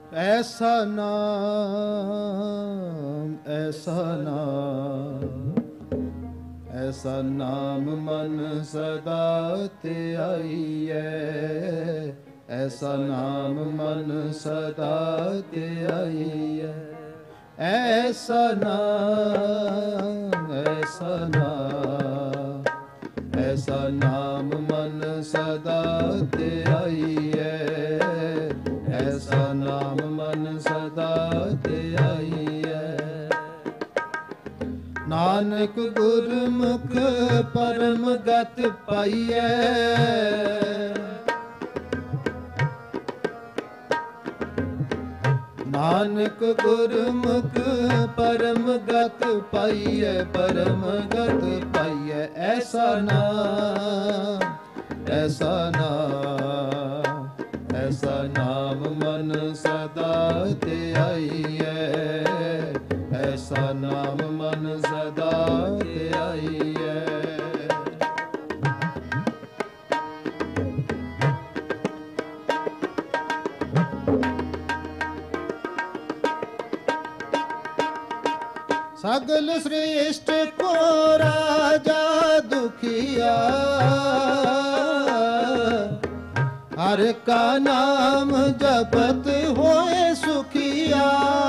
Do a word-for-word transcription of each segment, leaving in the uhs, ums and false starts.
ऐसा नाम ऐसा नाम ऐसा नाम मन सदा ते आईए, ऐसा नाम मन सदा ते आईए। ऐसा नाम ऐसा नाम ऐसा नाम मन सदा ते आईए, ऐसा नाम मन सदा ते आईए। नानक गुरमुख परम गत पाइए, नानक गुरमुख परम गत पाइए, परम गत पाइए। ऐसा नाम ऐसा नाम ऐसा नाम मन सदा ते आईए, ऐसा नाम मन सदा ते आईए। सगल श्रेष्ठ को राजा दुखिया, हर का नाम जपत होए सुखिया।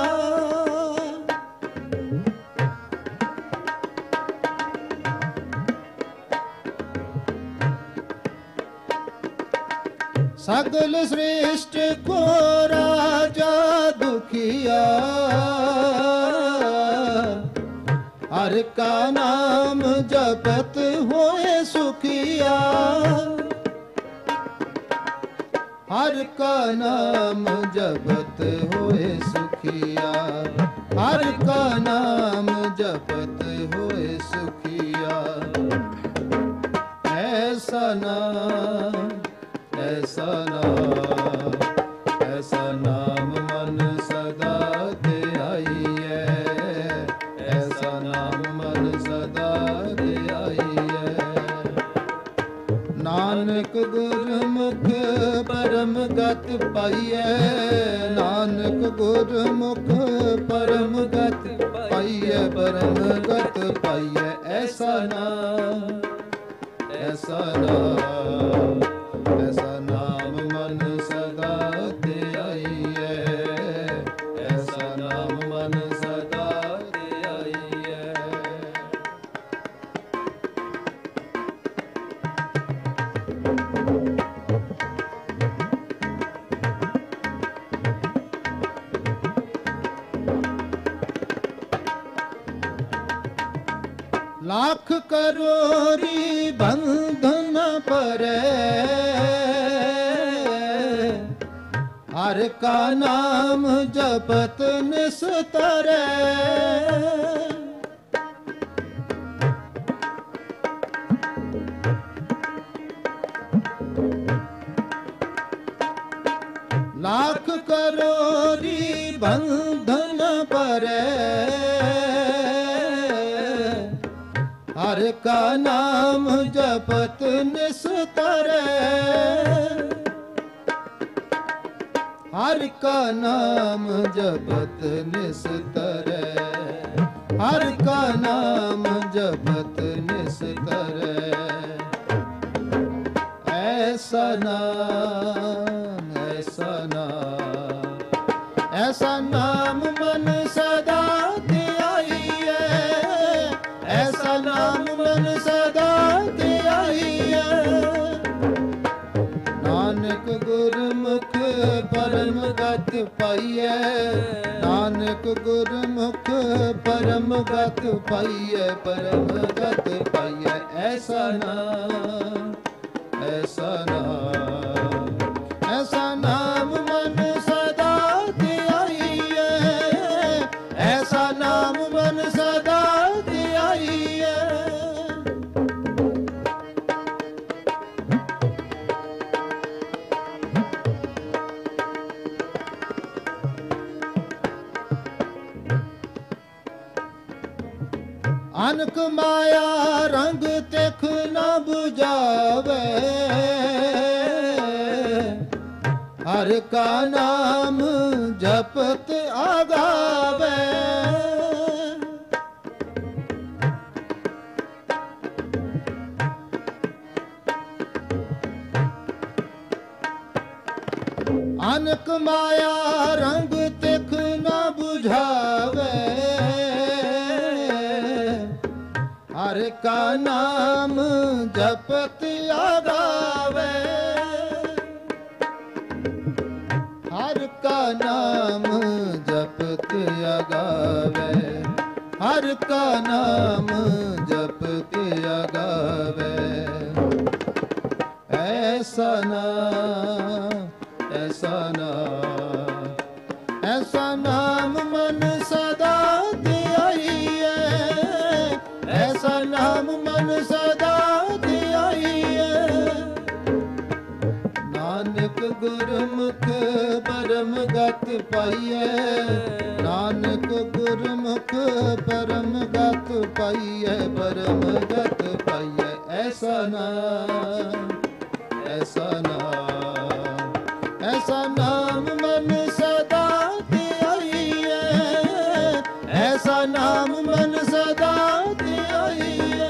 सगल श्रेष्ठ को राजा दुखिया, हर का नाम जपत होए सुखिया। हर का नाम जपत होए सुखिया, हर का नाम जपत होए सुखिया। ऐसा नाम ऐसा नाम ऐसा नाम मन सदा ते आईए, ऐसा नाम मन सदा ते आईए। नानक गुरमुख परम गत पाइए, नानक गुरमुख परम गत पाइए, परम गत पाइए। ऐसा नाम ऐसा नाम ऐसा नाम मन सदा ते आईए, ऐसा नाम मन सदा ते आईए। लाख करोरी बंधन परे, हर का नाम जपत निस्तरे। लाख करोरी बंधन परे, हर का नाम जपत निस्तरे। हर का नाम जपत निस्तरे, हर का नाम जपत निस्तरे। ऐसा नाम ऐसा नाम ऐसा नाम मन सदा ते आईए, ऐसा नाम मन सदा ते आईए। नानक गुरमुख परम गत पाइए, नानक गुरमुख परम गत पाइए, परम गत पाइए। ऐसा नाम ऐसा नाम ऐसा नाम मन सदा ते आईए, ऐसा नाम मन सदा ते आईए। अनक माया रंग तिख न बुझावे, हर का नाम जपत आगावे। अनक माया रंग तिख न बुझावे। हर का नाम जपत आगावे। हर का नाम जपत आगावे। हर का नाम जपत आगावे। ऐसा नाम ऐसा नाम ऐसा नाम मन सदा ध्याइए। ऐसा नाम मन सदा ध्याइए। नानक गुरमुख परम गत पाइए। नानक गुरमुख परम गत पाइए। परम गत पाइए। ऐसा नाम ऐसा नाम ऐसा नाम मन सदा ध्याइए। ऐसा नाम मन सदा ध्याइए।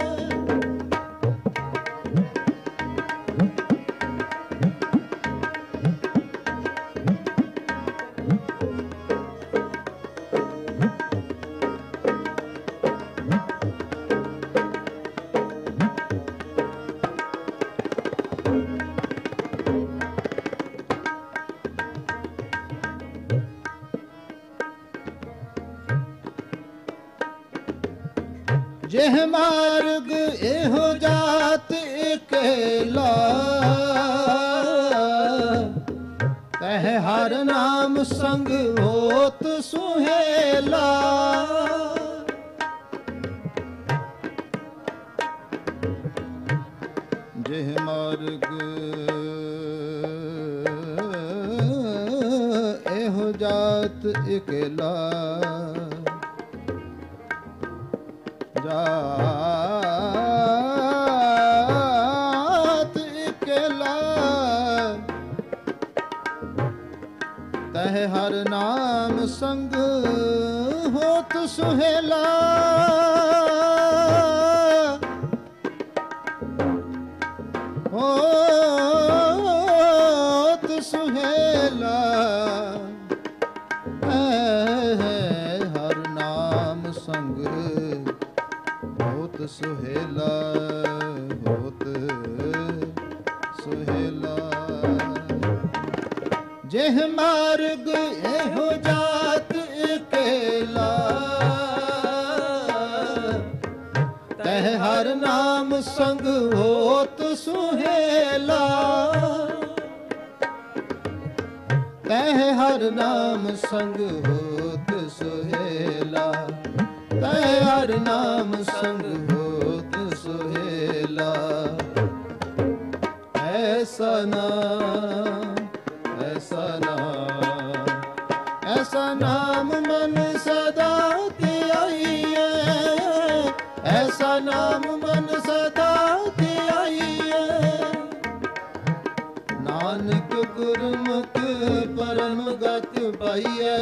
जेह मार्ग एहो जात इकेला। तह हर नाम संग होत सुहेला। जेह मार्ग एहो जात इकेला। जात इकेला। तह हर नाम संग होत सुहेला। होत सुहेला। हर नाम संग होत सुहेला। होत सुहेला। जेह मार्ग एहो जात इकेला। तह हर नाम संग होत सुहेला। तह हर नाम संग होत सुहेला। तह हर नाम संग होत सुहेला। ऐसा नाम ऐसा नाम ऐसा नाम मन सदा ध्याइए। ऐसा नाम मन सदा ध्याइए। नानक गुरमुख परम गत पाइए।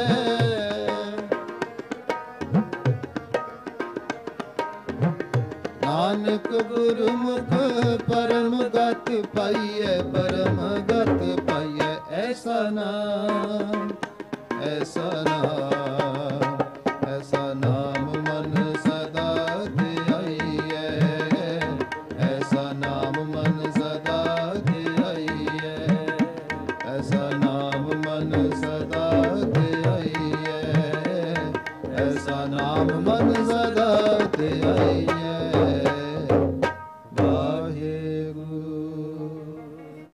नानक गुरमुख परम गत पाइए। परम गत पाइए। ऐसा नाम ऐसा नाम ऐसा नाम मन सदा ध्याइए। ऐसा नाम मन सदा ध्याइए। ऐसा नाम मन सदा ध्याइए। ऐसा नाम मन सदा ध्याइए।